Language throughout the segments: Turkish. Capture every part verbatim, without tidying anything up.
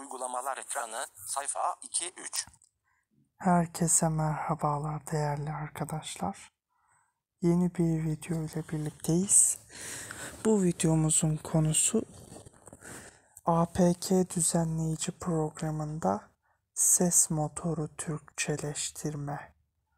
Uygulamalar ekranı, sayfa iki üç. Herkese merhabalar değerli arkadaşlar. Yeni bir video ile birlikteyiz. Bu videomuzun konusu A P K düzenleyici programında ses motoru Türkçeleştirme.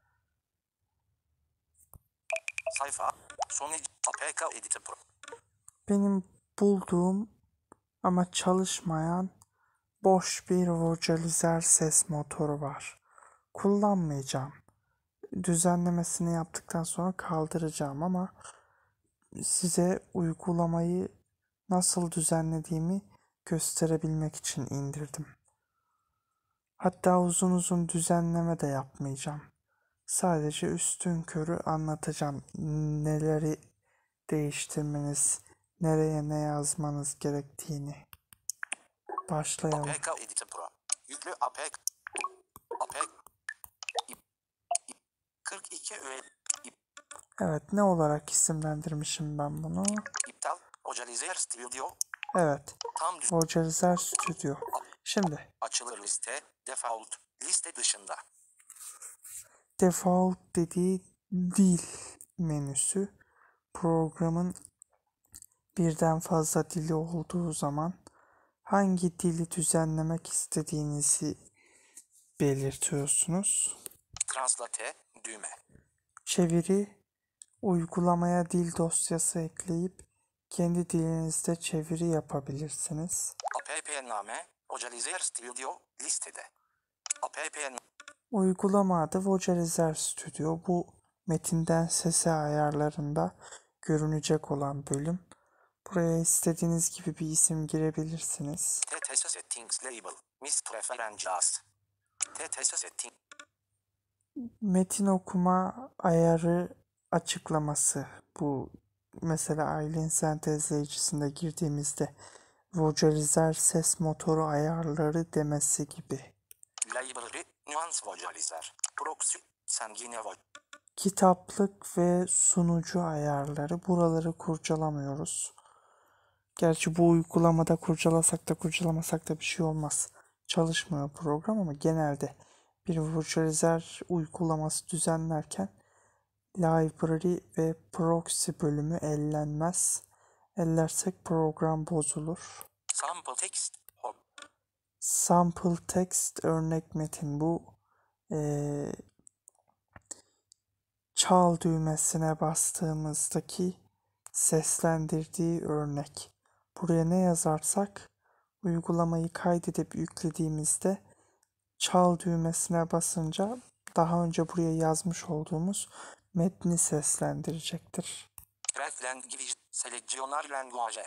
Sayfa, Sony A P K Editor Pro. Benim bulduğum ama çalışmayan boş bir vocalizer ses motoru var. Kullanmayacağım. Düzenlemesini yaptıktan sonra kaldıracağım ama size uygulamayı nasıl düzenlediğimi gösterebilmek için indirdim. Hatta uzun uzun düzenleme de yapmayacağım. Sadece üstünkörü anlatacağım neleri değiştirmeniz, nereye ne yazmanız gerektiğini. Başlayalım. A P K Editor Pro. Yüklü A P K. A P K. kırk iki öğe. Evet, ne olarak isimlendirmişim ben bunu? İptal. Vocalizer Studio. Evet, Tam düz. Vocalizer Studio. Şimdi Açılır liste. Default. Liste dışında. default dediği dil menüsü, programın birden fazla dili olduğu zaman hangi dili düzenlemek istediğinizi belirtiyorsunuz. Translate. Düğme. Çeviri, uygulamaya dil dosyası ekleyip kendi dilinizde çeviri yapabilirsiniz. Appname. Vocalizer Studio. Listede. Appn. Uygulama adı Vocalizer Studio. Bu metinden sese ayarlarında görünecek olan bölüm. Buraya istediğiniz gibi bir isim girebilirsiniz. T T S Settings Label. Miss Preferences. T T S Settings. Metin okuma ayarı açıklaması. Bu mesela Aylin sentezleyicisinde girdiğimizde Vocalizer ses motoru ayarları demesi gibi. Library. Nuance Vocalizer. Proxy. Sengine Voc. Kitaplık ve sunucu ayarları. Buraları kurcalamıyoruz. Gerçi bu uygulamada kurcalasak da kurcalamasak da bir şey olmaz. Çalışmıyor program ama genelde bir Vocalizer uygulaması düzenlerken Library ve Proxy bölümü ellenmez. Ellersek program bozulur. Sample Text. Hop. Sample Text örnek metin bu. Ee, çal düğmesine bastığımızdaki seslendirdiği örnek. Buraya ne yazarsak uygulamayı kaydedip yüklediğimizde çal düğmesine basınca daha önce buraya yazmış olduğumuz metni seslendirecektir. Ref Language. Seleccionar Language.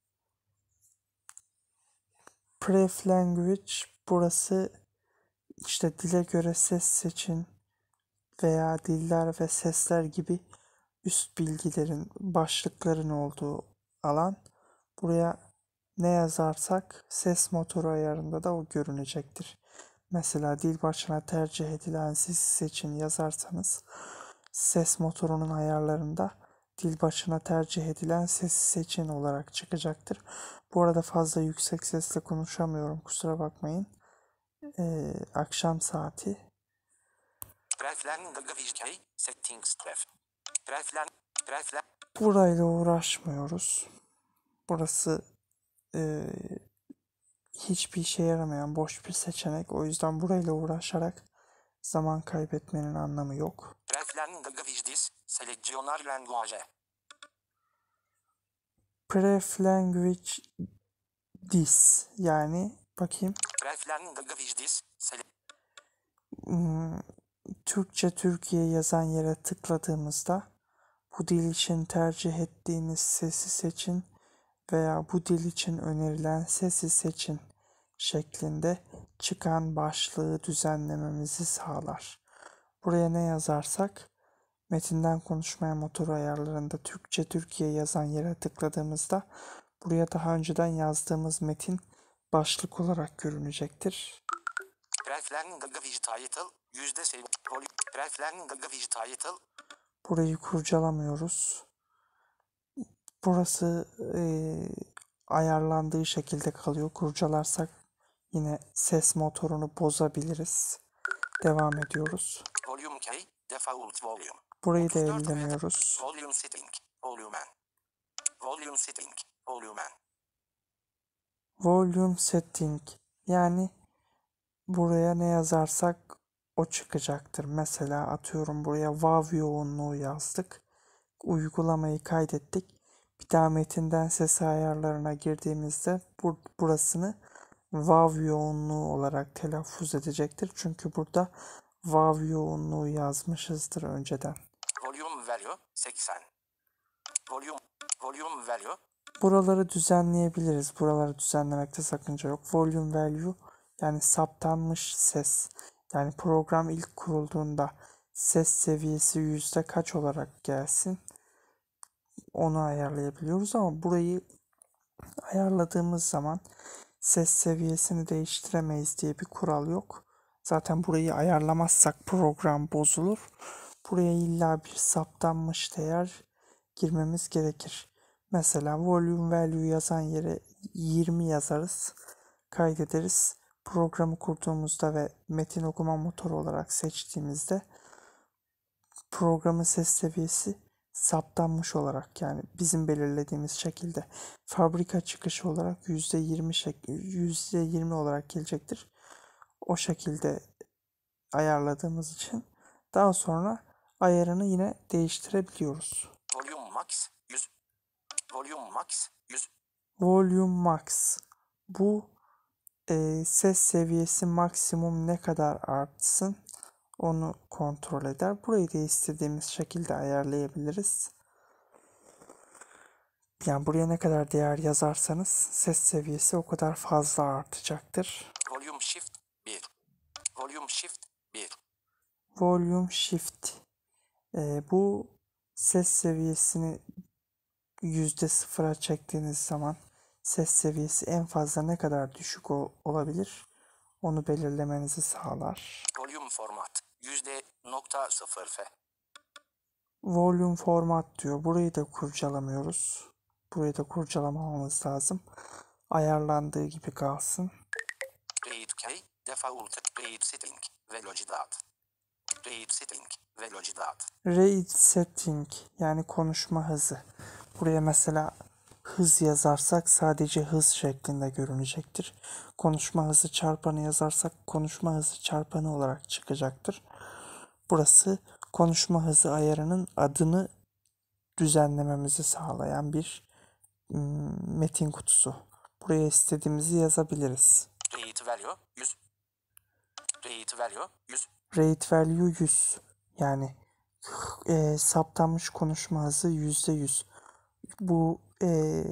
Pref Language, burası işte dile göre ses seçin veya diller ve sesler gibi üst bilgilerin, başlıkların olduğu alan. Buraya ne yazarsak ses motoru ayarında da o görünecektir. Mesela dil başına tercih edilen sesi seçin yazarsanız ses motorunun ayarlarında dil başına tercih edilen sesi seçin olarak çıkacaktır. Bu arada fazla yüksek sesle konuşamıyorum, kusura bakmayın. Ee, akşam saati. Ref Language. Settings Ref. Ref Lang. Ref Lang. Burayla uğraşmıyoruz. Burası e, hiçbir işe yaramayan boş bir seçenek. O yüzden burayla uğraşarak zaman kaybetmenin anlamı yok. Ref Language. Seleccionar Language. Pref Language This, yani bakayım. Ref Language. Sele. Hmm, Türkçe Türkiye yazan yere tıkladığımızda bu dil için tercih ettiğiniz sesi seçin veya bu dil için önerilen sesi seçin şeklinde çıkan başlığı düzenlememizi sağlar. Buraya ne yazarsak metinden konuşmaya motoru ayarlarında Türkçe Türkiye yazan yere tıkladığımızda buraya daha önceden yazdığımız metin başlık olarak görünecektir. Ref Language Title. Yüzde sev. Ref Language Title. Burayı kurcalamıyoruz. Burası e, ayarlandığı şekilde kalıyor. Kurcalarsak Yine ses motorunu bozabiliriz. Devam ediyoruz. Volume K. Default volume. Burayı da otuz dört V'de. ellemiyoruz. Volume setting. Volumen. Volume setting. Volumen. Volume setting. Yani buraya ne yazarsak o çıkacaktır. Mesela atıyorum buraya WAV yoğunluğu yazdık. Uygulamayı kaydettik. Bir daha metinden ses ayarlarına girdiğimizde bur burasını WAV yoğunluğu olarak telaffuz edecektir. Çünkü burada WAV yoğunluğu yazmışızdır önceden. Volume value seksen. Volume volume value Buraları düzenleyebiliriz. Buraları düzenlemekte sakınca yok. Volume value yani saptanmış ses. Yani program ilk kurulduğunda ses seviyesi yüzde kaç olarak gelsin onu ayarlayabiliyoruz ama burayı ayarladığımız zaman ses seviyesini değiştiremeyiz diye bir kural yok. Zaten burayı ayarlamazsak program bozulur. Buraya illa bir saptanmış değer girmemiz gerekir. Mesela volume value yazan yere yirmi yazarız. Kaydederiz. Programı kurduğumuzda ve metin okuma motoru olarak seçtiğimizde programın ses seviyesi saptanmış olarak yani bizim belirlediğimiz şekilde fabrika çıkışı olarak yüzde yirmi yüzde yirmi olarak gelecektir. O şekilde ayarladığımız için daha sonra ayarını yine değiştirebiliyoruz. volume max yüz. Volume max yüz. Volume max. Bu e, ses seviyesi maksimum ne kadar artsın onu kontrol eder. Burayı da istediğimiz şekilde ayarlayabiliriz. Yani buraya ne kadar değer yazarsanız ses seviyesi o kadar fazla artacaktır. Volume shift bir. Volume shift bir. Volume shift. E, bu ses seviyesini yüzde sıfıra çektiğiniz zaman ses seviyesi en fazla ne kadar düşük olabilir onu belirlemenizi sağlar. Volume format yüzde nokta sıfır F. Volume format diyor. Burayı da kurcalamıyoruz. Burayı da kurcalamamamız lazım. Ayarlandığı gibi kalsın. Rate K. Default rate setting. Velocidad. Rate setting. Velocidad. Rate setting yani konuşma hızı. Buraya mesela hız yazarsak sadece hız şeklinde görünecektir. Konuşma hızı çarpanı yazarsak konuşma hızı çarpanı olarak çıkacaktır. Burası konuşma hızı ayarının adını düzenlememizi sağlayan bir metin kutusu. Buraya istediğimizi yazabiliriz. Rate value yüz. Rate value yüz. Rate value yüz. Yani e, saptanmış konuşma hızı yüzde yüz. Bu e,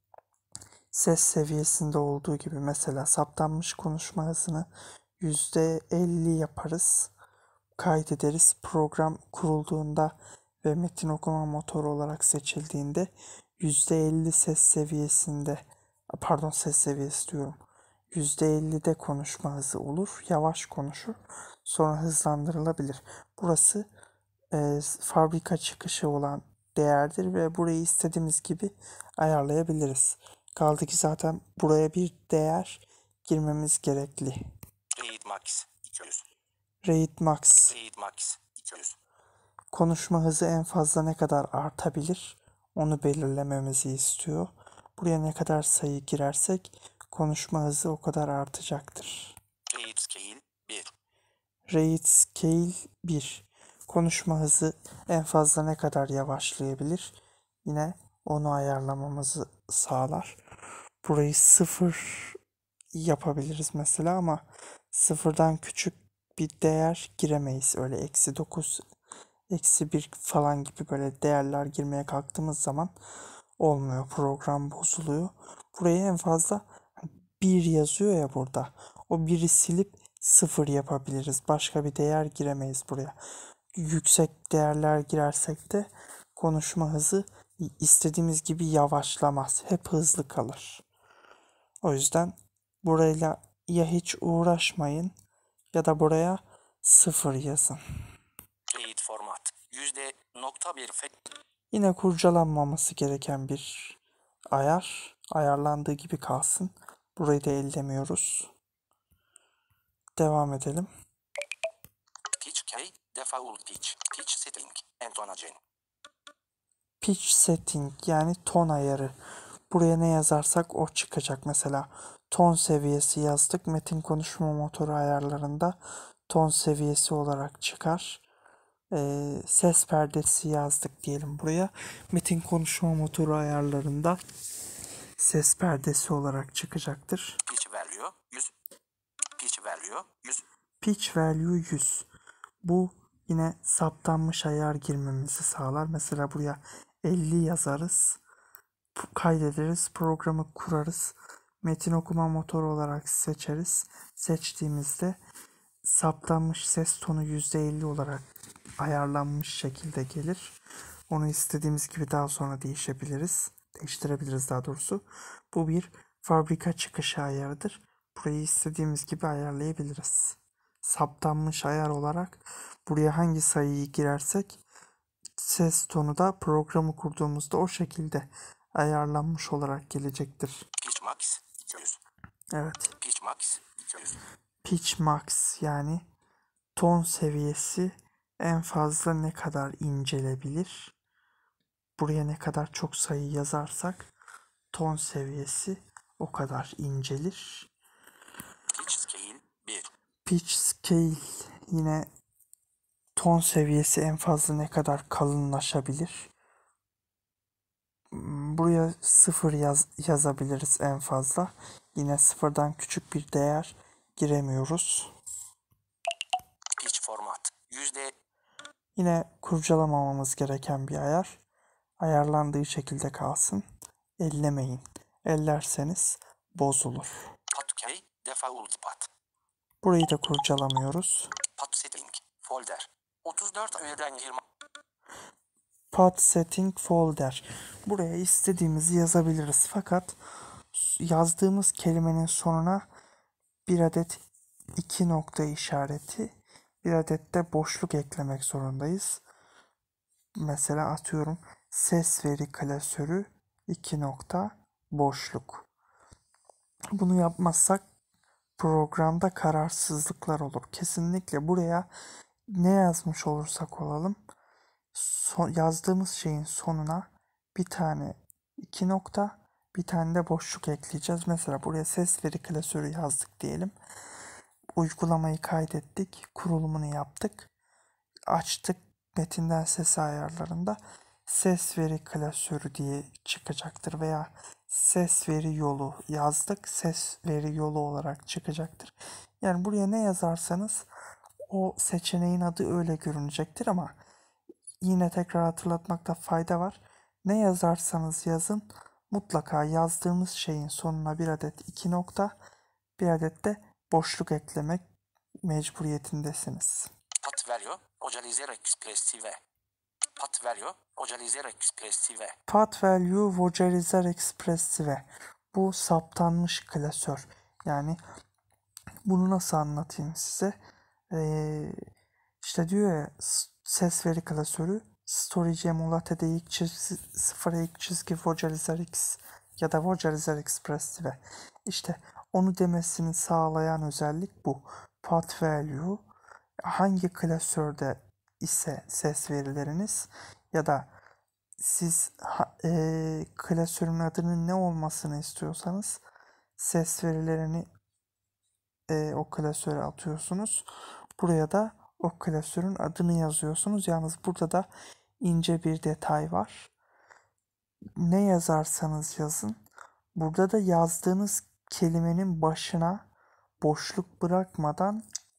ses seviyesinde olduğu gibi mesela saptanmış konuşma hızını yüzde elli yaparız. Kaydederiz. Program kurulduğunda ve metin okuma motoru olarak seçildiğinde yüzde elli ses seviyesinde pardon ses seviyesi diyorum. yüzde ellide konuşma hızı olur. Yavaş konuşur. Sonra hızlandırılabilir. Burası e, fabrika çıkışı olan değerdir ve burayı istediğimiz gibi ayarlayabiliriz. Kaldı ki zaten buraya bir değer girmemiz gerekli. Rate max iki yüz. Rate max. Rate max iki yüz. Konuşma hızı en fazla ne kadar artabilir onu belirlememizi istiyor. Buraya ne kadar sayı girersek konuşma hızı o kadar artacaktır. Rate scale bir. Rate scale bir. Konuşma hızı en fazla ne kadar yavaşlayabilir? Yine onu ayarlamamızı sağlar. Burayı sıfır yapabiliriz mesela ama sıfırdan küçük bir değer giremeyiz. Öyle eksi dokuz, eksi bir falan gibi böyle değerler girmeye kalktığımız zaman olmuyor. Program bozuluyor. Buraya en fazla bir yazıyor ya burada. O biri silip sıfır yapabiliriz. Başka bir değer giremeyiz buraya. Yüksek değerler girersek de konuşma hızı istediğimiz gibi yavaşlamaz. Hep hızlı kalır. O yüzden burayla ya hiç uğraşmayın ya da buraya sıfır yazın. Rate format yüzde nokta bir F. Yine kurcalanmaması gereken bir ayar. Ayarlandığı gibi kalsın. Burayı da ellemiyoruz. Devam edelim. Pitch key, default pitch, pitch setting, entonagen. Pitch setting yani ton ayarı. Buraya ne yazarsak o çıkacak. Mesela ton seviyesi yazdık. Metin konuşma motoru ayarlarında ton seviyesi olarak çıkar. Ee, ses perdesi yazdık diyelim buraya. Metin konuşma motoru ayarlarında ses perdesi olarak çıkacaktır. Pitch value yüz. Pitch value yüz. Pitch value yüz. Bu yine saptanmış ayar girmemizi sağlar. Mesela buraya elli yazarız. Kaydederiz. Programı kurarız. Metin okuma motoru olarak seçeriz. Seçtiğimizde saptanmış ses tonu yüzde elli olarak ayarlanmış şekilde gelir. Onu istediğimiz gibi daha sonra değişebiliriz. Değiştirebiliriz daha doğrusu. Bu bir fabrika çıkışı ayarıdır. Burayı istediğimiz gibi ayarlayabiliriz. Saptanmış ayar olarak buraya hangi sayıyı girersek ses tonu da programı kurduğumuzda o şekilde ayarlanmış olarak gelecektir. Pitch max iki yüz. Evet. Pitch max iki yüz. Pitch max yani ton seviyesi en fazla ne kadar incelebilir? Buraya ne kadar çok sayı yazarsak ton seviyesi o kadar incelir. Pitch scale bir. Pitch scale yine ton seviyesi en fazla ne kadar kalınlaşabilir? Buraya sıfır yaz, yazabiliriz en fazla. Yine sıfırdan küçük bir değer giremiyoruz. Pitch format yüzde. Yine kurcalamamamız gereken bir ayar. Ayarlandığı şekilde kalsın. Ellemeyin. Ellerseniz bozulur. Path key, default path. Burayı da kurcalamıyoruz. Path setting folder. otuz dört öğeden yirmi. Path setting folder. Buraya istediğimizi yazabiliriz. Fakat yazdığımız kelimenin sonuna bir adet iki nokta işareti, bir adet de boşluk eklemek zorundayız. Mesela atıyorum ses veri klasörü iki nokta boşluk. Bunu yapmazsak programda kararsızlıklar olur. Kesinlikle buraya ne yazmış olursak olalım son, yazdığımız şeyin sonuna bir tane iki nokta bir tane de boşluk ekleyeceğiz. Mesela buraya ses veri klasörü yazdık diyelim. Uygulamayı kaydettik. Kurulumunu yaptık. Açtık. Metinden ses ayarlarında ses veri klasörü diye çıkacaktır veya ses veri yolu yazdık. Ses veri yolu olarak çıkacaktır. Yani buraya ne yazarsanız o seçeneğin adı öyle görünecektir ama yine tekrar hatırlatmakta fayda var. Ne yazarsanız yazın mutlaka yazdığımız şeyin sonuna bir adet iki nokta, bir adet de boşluk eklemek mecburiyetindesiniz. Path value vocalizer expressive. Path value vocalizer expressive. Path value vocalizer expressive. Bu saptanmış klasör. Yani bunu nasıl anlatayım size? Ee, işte diyor ya ses veri klasörü storage emulate ilk çizgi sıfır ilk çizgi vocalizer x ya da vocalizer expressive. İşte onu demesini sağlayan özellik bu. Path value hangi klasörde ise ses verileriniz ya da siz e, klasörün adının ne olmasını istiyorsanız ses verilerini e, o klasöre atıyorsunuz. Buraya da o klasörün adını yazıyorsunuz. Yalnız burada da ince bir detay var. Ne yazarsanız yazın. Burada da yazdığınız kelimenin başına boşluk bırakmadan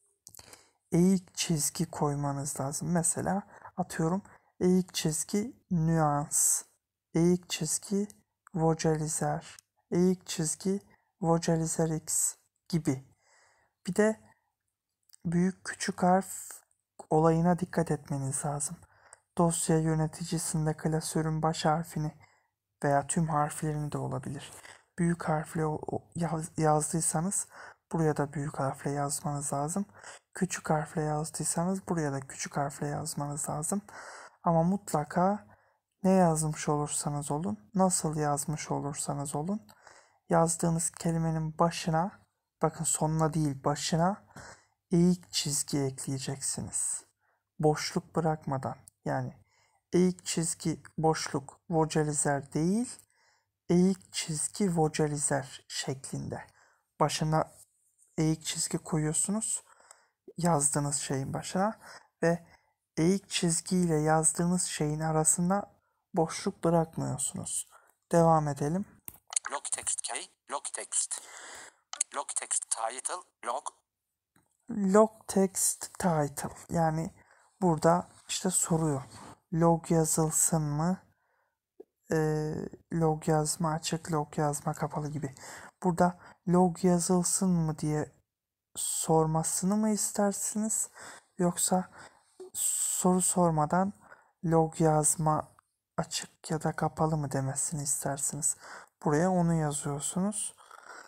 eğik çizgi koymanız lazım. Mesela atıyorum eğik çizgi nüans, eğik çizgi vocalizer, eğik çizgi vocalizer x gibi. Bir de büyük küçük harf olayına dikkat etmeniz lazım. Dosya yöneticisinde klasörün baş harfini veya tüm harflerini de olabilir. Büyük harfle yaz, yazdıysanız buraya da büyük harfle yazmanız lazım. Küçük harfle yazdıysanız buraya da küçük harfle yazmanız lazım. Ama mutlaka ne yazmış olursanız olun, nasıl yazmış olursanız olun, yazdığınız kelimenin başına, bakın sonuna değil başına eğik çizgi ekleyeceksiniz. Boşluk bırakmadan. Yani eğik çizgi boşluk vocalizer değil, eğik çizgi vocalizer şeklinde. Başına eğik çizgi koyuyorsunuz yazdığınız şeyin başına ve eğik çizgiyle yazdığınız şeyin arasında boşluk bırakmıyorsunuz. Devam edelim. Log text K, log text. Log text title, log. Log text title, yani burada işte soruyor. Log yazılsın mı? E, log yazma açık, log yazma kapalı gibi. Burada log yazılsın mı diye sormasını mı istersiniz? Yoksa soru sormadan log yazma açık ya da kapalı mı demesini istersiniz? Buraya onu yazıyorsunuz.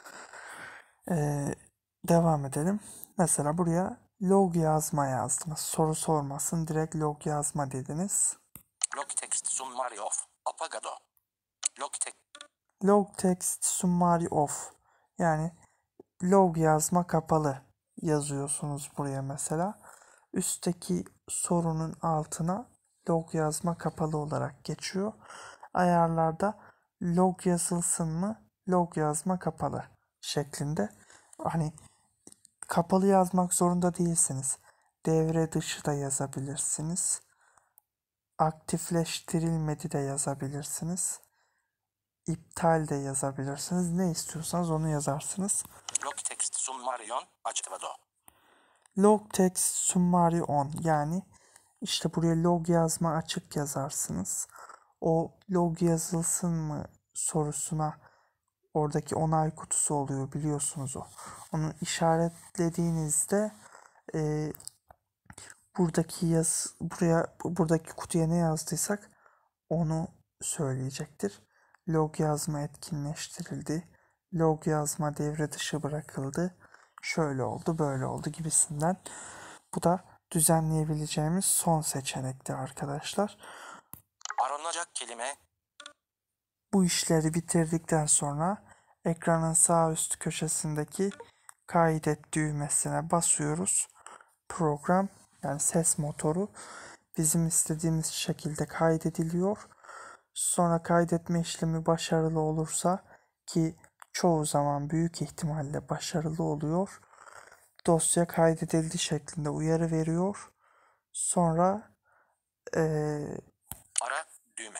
Ee, devam edelim. Mesela buraya log yazma yazdınız. Soru sormasın, direkt log yazma dediniz. Log text summary of apagado. Log text Log text summary of, yani log yazma kapalı yazıyorsunuz buraya mesela. Üstteki sorunun altına log yazma kapalı olarak geçiyor. Ayarlarda log yazılsın mı, log yazma kapalı şeklinde. Hani kapalı yazmak zorunda değilsiniz. Devre dışı da yazabilirsiniz. Aktifleştirilmedi de yazabilirsiniz. İptal de yazabilirsiniz. Ne istiyorsanız onu yazarsınız. log text summary on açıklado. Log text summary on, yani işte buraya log yazma açık yazarsınız. O log yazılsın mı sorusuna oradaki onay kutusu oluyor, biliyorsunuz o. Onu işaretlediğinizde e, buradaki yaz buraya buradaki kutuya ne yazdıysak onu söyleyecektir. Log yazma etkinleştirildi. Log yazma devre dışı bırakıldı. Şöyle oldu, böyle oldu gibisinden. Bu da düzenleyebileceğimiz son seçenekti arkadaşlar. Aranacak kelime Bu işleri bitirdikten sonra ekranın sağ üst köşesindeki kaydet düğmesine basıyoruz. Program, yani ses motoru bizim istediğimiz şekilde kaydediliyor. Sonra kaydetme işlemi başarılı olursa, ki çoğu zaman büyük ihtimalle başarılı oluyor, dosya kaydedildi şeklinde uyarı veriyor. Sonra eee, ara düğme.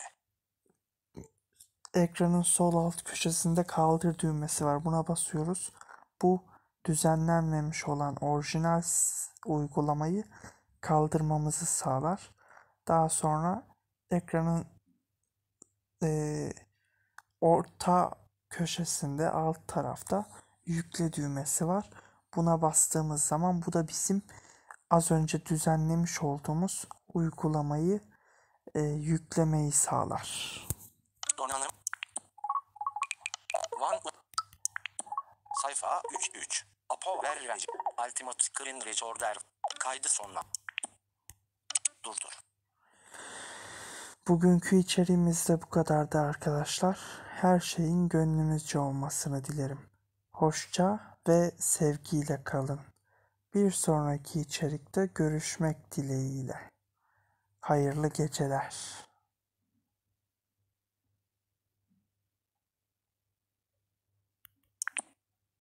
ekranın sol alt köşesinde kaldır düğmesi var. Buna basıyoruz. Bu düzenlenmemiş olan orijinal uygulamayı kaldırmamızı sağlar. Daha sonra ekranın e, orta köşesinde alt tarafta yükle düğmesi var. Buna bastığımız zaman bu da bizim az önce düzenlemiş olduğumuz uygulamayı e, yüklemeyi sağlar. Donanım. One. Sayfa üç üç. Apo ver Ultimate Screen Recorder. Kaydı sonuna. Durdur. Bugünkü içeriğimiz de bu kadardı arkadaşlar. Her şeyin gönlünüzce olmasını dilerim. Hoşça ve sevgiyle kalın. Bir sonraki içerikte görüşmek dileğiyle. Hayırlı geceler.